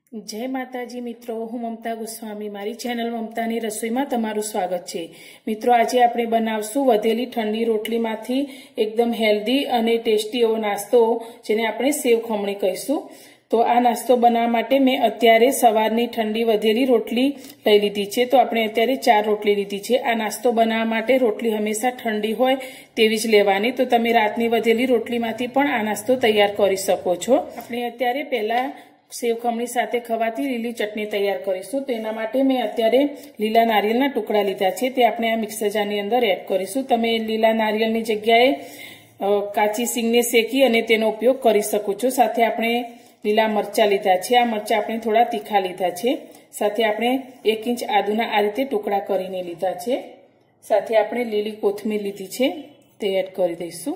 जय माताजी मित्रों, हूँ ममता गोस्वामी। मारी चेनल ममतानी रसोई में तमारुं स्वागत है। मित्रों, आज आपणे बनावशुं वधेली ठंडी रोटली मांथी एकदम हेल्दी अने टेस्टी एवो नास्तो, जेने आपणे सेव खमणी कहीशुं। तो आ नास्तो बनाववा माटे मैं अत्यारे सवारनी ठंडी वधेली रोटली लई लीधी छे। तो आपणे अत्यारे 4 रोटली लीधी छे। आ नास्तो बनाववा माटे रोटली हमेशा ठंडी होय तेवी ज लेवानी। तो तमे रातनी वधेली रोटलीमांथी पण आ नास्तो तैयार करी शको छो। आपणे अत्यारे पहेला सेव खमणी साथे खवाती लीली चटनी तैयार करीशुं। तो एना माटे मैं अत्यारे लीला नारिયેળના टुकड़ा लीधा छे, ते आपणे आ मिक्सर जारनी अंदर एड करीशुं। तमे लीला नारिયેળની जग्याए काची सींगने शेकी अने तेनो उपयोग करी शको छो। साथे आपणे लीला मरचा लीधा छे। आ मरचा आपणे थोड़ा तीखा लीधा छे। साथे आपणे 1 इंच आदुना आ रीते टुकड़ा करीने लीधा छे। साथे आपणे लीली कोथमीर लीधी छे, ते एड करी दईशुं।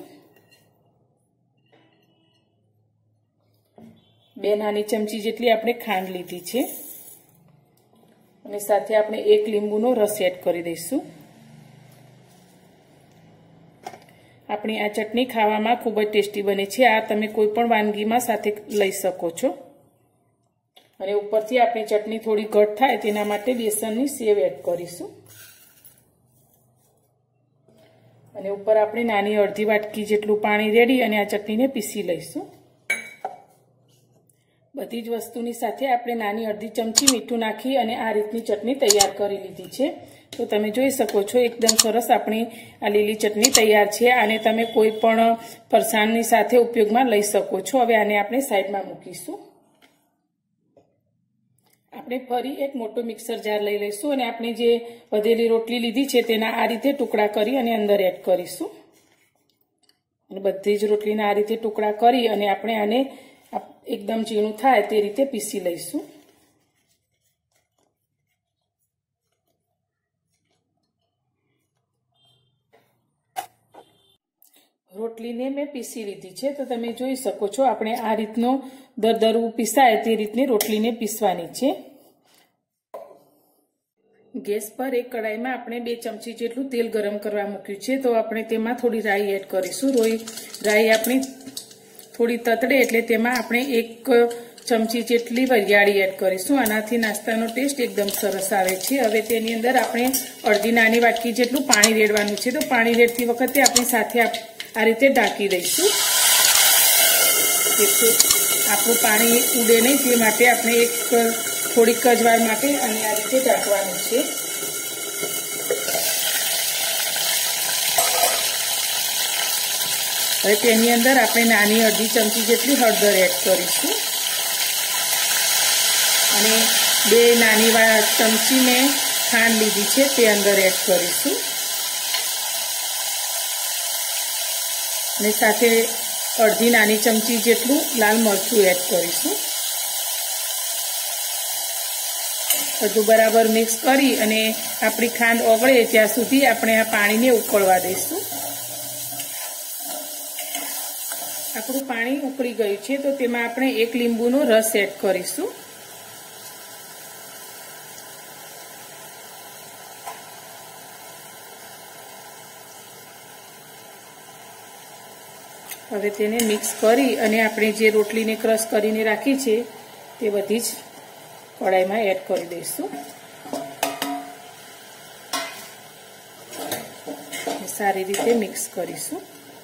2 नानी चमची जेटली आपणे खांड लीधी छे अने साथे आपणे 1 લીંબુનો रस एड करी दईशुं। आपणी आ चटनी खावामां खूब ज टेस्टी बने छे। आ तमे कोईपण वानगीमां साथे लई शको छो। अने उपरथी आपणी चटनी थोड़ी घट थाय तेना माटे बेसननी सेव एड करीशुं। अने उपर आपणे नानी अर्धी वाटकी जेटલું पाणी रेडी अने आ चटनीने पीसी लईशुं। बधी ज वस्तुनी साथे आपणे नानी अर्धी चमची मीठું नाखी अने आ रीतनी चटनी तैयार करी लीधी छे। तो तमे जोई शको छो एकदम सरस आपणी आ लीली चटनी तैयार छे। आने तमे कोई पण फरसाणनी साथे उपयोगमां लई शको छो। हवे आने आपणे साइडमां मूकीशुं। आपणे फरी एक मोटो मिक्सर जार लई लईशुं अने आपणे जे वधेली रोटली लीधी छे तेना आ रीते टुकड़ा करी अने अंदर एड करीशुं। अने बधी ज रोटलीना आ रीते टुकड़ा करी अने आपणे आने एकदम झीणुं थाय ते रीते पीसी लईशुं। रोटलीने मैं पीसी लीधी छे। तो तमे जोई शको छो आपणे आ रीतनो दरदरू पीसाय ते रीतनी रोटलीने पीसवानी छे। गैस पर एक कढ़ाई में आपणे 2 चमची जेटલું तेल गरम करवा मूक्युं छे। तो आपणे तेमां थोड़ी राई एड करीशुं। राई आपणी थोड़ी ततड़े एटले तेमां आपणे 1 चमची जेटली वरियाળી एड करीशुं। आनाथी नाસ્તાનો टेस्ट एकदम सरस आवे छे। हवे तेनी अंदर आपणे अर्धी नानी वाटकी जेटલું पाणी रेडवानुं छे। तो पाणी रेडती वखते आपणे साथे आ रीते ढांकी दईशुं। आपणुं पाणी उडे नहीं ते माटे आपणे एक थोड़ीक ज वार माटे अने आ रीते ढांकवानुं छे। हवे तेनी अंदर आपणे नानी अर्धी चमची जेटली हळदर एड करीशुं अने 2 नानी चमची में खांड लीधी छे ते अंदर एड करीशुं अने साथे अर्धी नानी चमची जेटલું लाल मरचुं एड करीशुं। બધું बराबर मिक्स करी अने आपणी खांड ओगळे त्यां सुधी आपणे आ पाणीने उकळवा दईशुं। આપણું પાણી ઉકળી ગયું છે। તો તેમાં આપણે 1 લીંબુનો રસ એડ કરીશું। હવે તેને મિક્સ કરી અને આપણે જે રોટલીને ક્રશ કરીને રાખી છે તે બધી જ કડાઈમાં એડ કરી દઈશું। સારી રીતે મિક્સ કરીશું।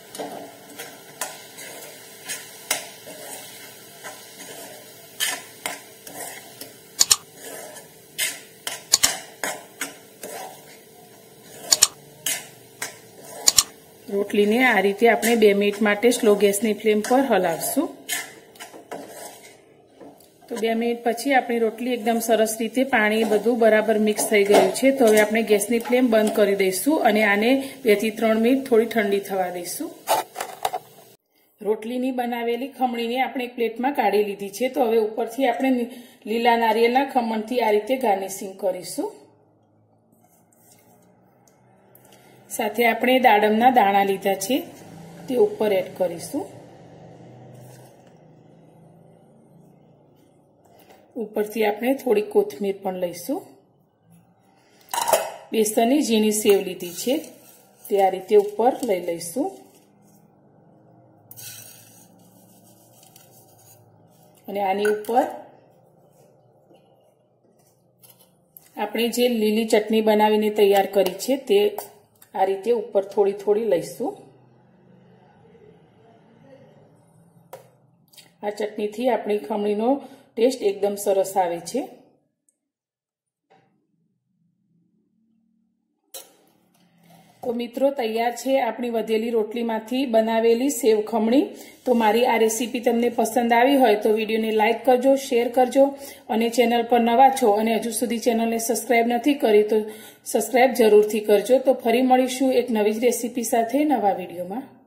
रोटली ने आ रीते आपणे 2 मिनिट माटे स्लो गैसनी फ्लेम पर हलावशुं। तो 2 मिनिट पछी आपणी रोटली एकदम सरस रीते पाणी बधुं बराबर मिक्स थई गयुं छे। तो हवे आपणे गैसनी फ्लेम बंद करी दईशुं अने आने 2 થી 3 मिनिट थोड़ी ठंडी थवा दईशुं। रोटलीनी बनावेली खमणीने आपणे एक प्लेटमां काढी लीधी छे। तो हवे उपरथी आपणे लीला नारिયેળના खमणथी आ रीते गार्निशिंग करीशुं। साथे आपणे दाडमना दाणा लीधा छे ते उपर एड करीशुं। उपरथी आपणे थोड़ी कोथमीर पण लईशुं। बेसननी झीणी सेव लीधी छे ते आ रीते उपर लई लईशुं। અને આની ઉપર આપણે જે લીલી ચટણી બનાવીને તૈયાર કરી છે તે આ રીતે ઉપર થોડી થોડી લઈશું. આ ચટણીથી આપણી ખમણીનો ટેસ્ટ એકદમ સરસ આવે છે. તો મિત્રો તૈયાર છે આપણી વધેલી રોટલીમાંથી બનાવેલી સેવ ખમણી. તો મારી આ રેસીપી તમને પસંદ આવી હોય તો વિડીયોને લાઇક કરજો, શેર કરજો અને ચેનલ પર નવા છો અને હજુ સુધી ચેનલને સબસ્ક્રાઇબ નથી કરી તો સબસ્ક્રાઇબ જરૂરથી કરજો. તો ફરી મળીશું એક નવી જ રેસીપી સાથે નવા વિડીયોમાં.